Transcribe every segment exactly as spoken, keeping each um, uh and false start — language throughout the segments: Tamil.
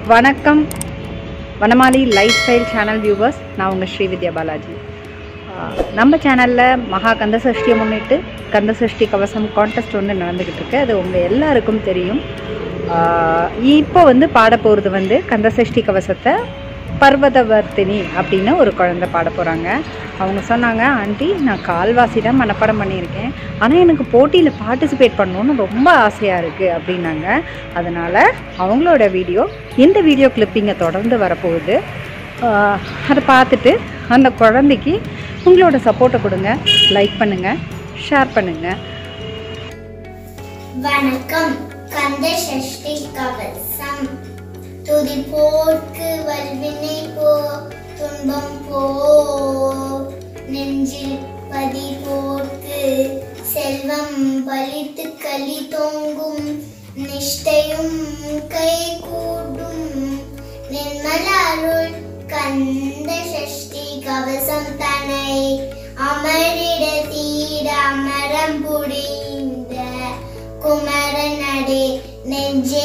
வணக்கம் Vanamali lifestyle channel viewers, நான் உங்கள் ஸ்ரீவித்யா பாலாஜி. நம்ம சேனலில் மகா கந்தசஷ்டியை முன்னிட்டு கந்தசஷ்டி கவசம் கான்டெஸ்ட் ஒன்று நடந்துக்கிட்டு இருக்கு. அது உங்கள் எல்லாருக்கும் தெரியும். இப்போ வந்து பாட போகிறது வந்து கந்தசஷ்டி கவசத்தை பர்வதவர்த்தினி அப்படின்னு ஒரு குழந்தை பாட போகிறாங்க. அவங்க சொன்னாங்க, ஆண்டி நான் கால்வாசி தான் மனப்பாடம் பண்ணியிருக்கேன், ஆனால் எனக்கு போட்டியில் பார்ட்டிசிபேட் பண்ணணுன்னு ரொம்ப ஆசையாக இருக்குது அப்படின்னாங்க. அதனால் அவங்களோட வீடியோ இந்த வீடியோ கிளிப்பிங்கை தொடர்ந்து வரப்போகுது. அதை பார்த்துட்டு அந்த குழந்தைக்கு உங்களோட சப்போர்ட்டை கொடுங்க, லைக் பண்ணுங்கள், ஷேர் பண்ணுங்கள். வணக்கம். கந்தசஷ்டி கவசம். துதி போர்க்கு வல்வினை போ, துன்பம் போ, நெஞ்சில் பதி போர்க்கு செல்வம் பலித்து களி தோங்கும், நிஷ்டையும் கை கூடும், நிர்மல அருள் கந்த சஷ்டி கவசம் தனை அமரிட தீர அமரம் புடிந்த குமரன் அடே நெஞ்சே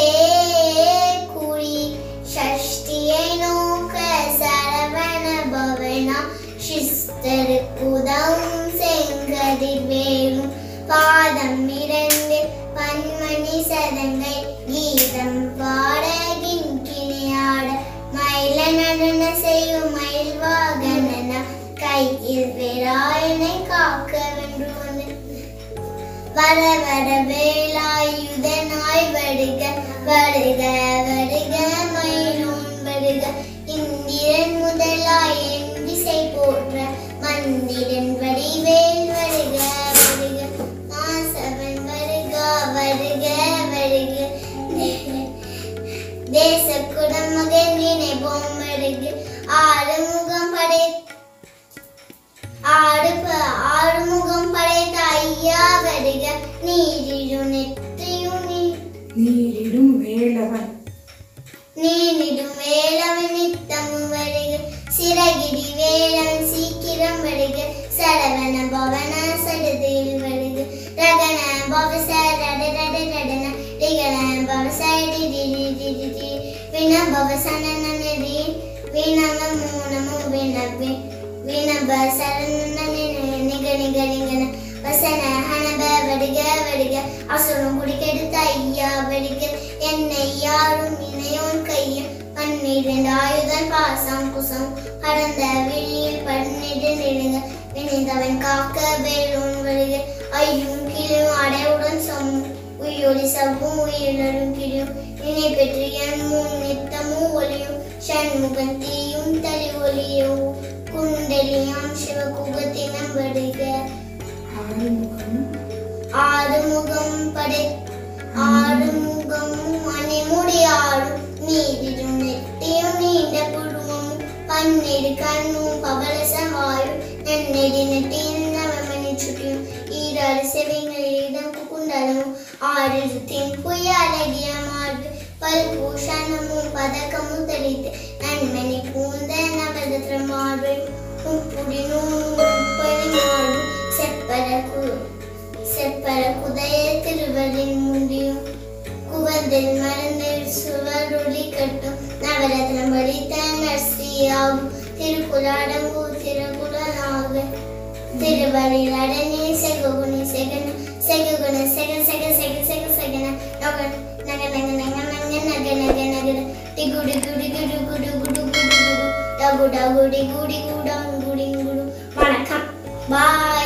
கூறி சஷ்டியை நோக்க சரவண பவனா சிஸ்தருக்குதவும் செங்கதிர் வேலும் பாதம் இரண்டு பன்மணி சதங்கை கீதம் பாட கிண்கிணியாட மயில நடன செய்யும் மயில் வாகனனா கையில் விராயனை காக்க வென்று வந்து வர வர வேலாயுதனாய் வருக வருக வருக மயிலோன் வருக, இந்திரன் முதலாய் என் திசை போற்ற மந்திரன் வடிவேல் வருக வருக, மாசவன் வருக வருக வருக, தேச குடமகன் நினைப்போம் வருக, ஆறுமுகம் படை ஆறுமுகம் படைத்த ஐயா வருக, நீரிடும் நெற்றியும் நீரிடும் வேலவன் நீரிடும் வேலவன் நித்தமும் வருக, சிறகிரி வேலவன் சீக்கிரம் வருக, சரவண பவன சடுதியில் வருக, ரகண பவச ரட ரட ரடன ரிகண பவச டி வின பவசன நனதி வினம மூனமு வினபி வினப சரண நிக நிக நிகன வசன ஹனப வருக வருக, அசுரம் குடிக்கெடுத்த ஐயா வருக, என்னை யாரும் இணையோன் கையில் பன்னிரண்டு ஆயுதன் பாசம் குசம் கடந்த வெளியில் பன்னிரண்டு நெடுங்க வினைந்தவன் காக்க வேலோன் வருக, ஐயும் கிளியும் அடையுடன் சம் உயிரொலி சவ்வும் உயிரினரும் கிளியும் இணை பெற்று என் முன் நித்தமும் ஒளியும் சண்முகன் தீயும் தலி ஒளியும் குண்டலியாம் சிவகுகத்தினம் வருக, ஆறுமுகம் படை ஆறுமுகமும் அணிமுடியாடும் நீரிடும் நெட்டியும் நீண்ட புருவமும் பன்னிரு கண்ணும் பவளசம் வாயும் நன்னெடி நெட்டியும் நவமணி சுட்டியும் ஈராறு செவிகளிடம் குண்டலமும் ஆறு தின் புய அழகிய மார்பு பல்பூஷணமும் பதக்கமும் தெளித்து நன்மணி பூந்த நவதத்திர மார்பு முப்புடினும் முப்படி மார்பும் செப்பர கு செப்பர குதைய திருவரின் முடியும் குவந்தில் மருந்தில் சுவரொளி கட்டும் நவரத்னம் படித்த நர்சியாகும் திருக்குலாடங்கு திருக்குலனாக திருவரில் அடனே செகுகுணி செகன செகுகுண செக செக செக செக செகன நக நக நக நக நக நக நக நக டிகுடி குடி குடு குடு குடு குடு குடு டகு டகு டிகுடி குடாங்குடி குடு. வணக்கம். பாய்.